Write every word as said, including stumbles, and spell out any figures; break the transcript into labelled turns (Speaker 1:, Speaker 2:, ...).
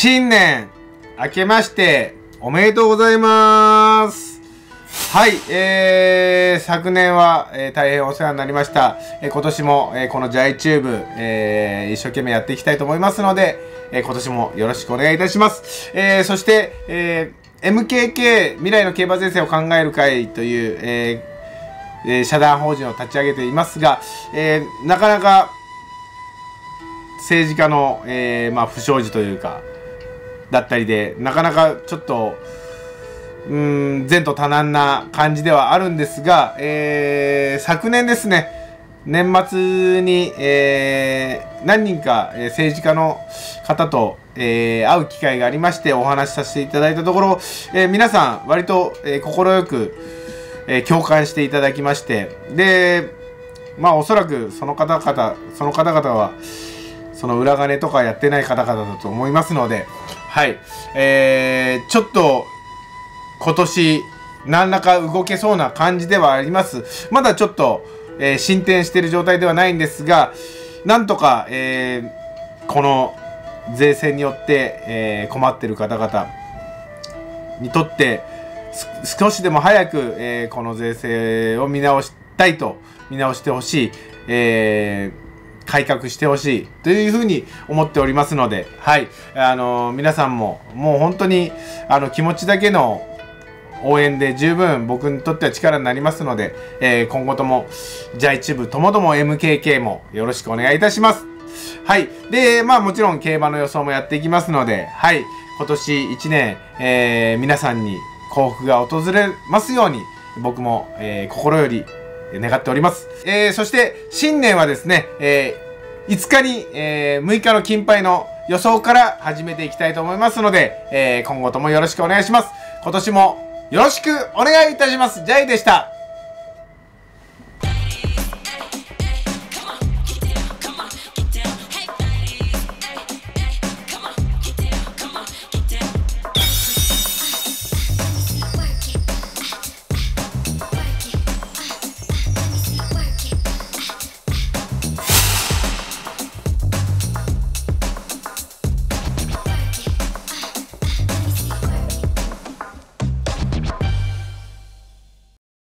Speaker 1: 新年明けましておめでとうございます。はい、えー、昨年は、えー、大変お世話になりました。えー、今年も、えー、このジャイチューブ、えー、一生懸命やっていきたいと思いますので、えー、今年もよろしくお願いいたします。えー、そして、えー、エムケーケー 未来の競馬税制を考える会という、えーえー、社団法人を立ち上げていますが、えー、なかなか政治家の、えーまあ、不祥事というかだったりで、なかなかちょっとうーん前途多難な感じではあるんですが、えー、昨年ですね、年末に、えー、何人か、えー、政治家の方と、えー、会う機会がありましてお話しさせていただいたところ、えー、皆さん割と快、えー、く、えー、共感していただきまして、でまあおそらくその方々その方々はその裏金とかやってない方々だと思いますので、はい、えー、ちょっと今年何らか動けそうな感じではあります。まだちょっと、えー、進展している状態ではないんですが、なんとか、えー、この税制によって、えー、困っている方々にとって少しでも早く、えー、この税制を見直したいと見直してほしい、えー改革してほしいというふうに思っておりますので、はい、あのー、皆さんももう本当にあの気持ちだけの応援で十分僕にとっては力になりますので、えー、今後ともジャイチューブともども エムケーケー もよろしくお願いいたします。はい。で、まあもちろん競馬の予想もやっていきますので、はい、今年いちねん、えー、皆さんに幸福が訪れますように僕も、えー、心より願っております。えー、そして新年はですね、えー、いつかに、えー、むいかの金杯の予想から始めていきたいと思いますので、えー、今後ともよろしくお願いします。今年もよろしくお願いいたします。ジャイでした。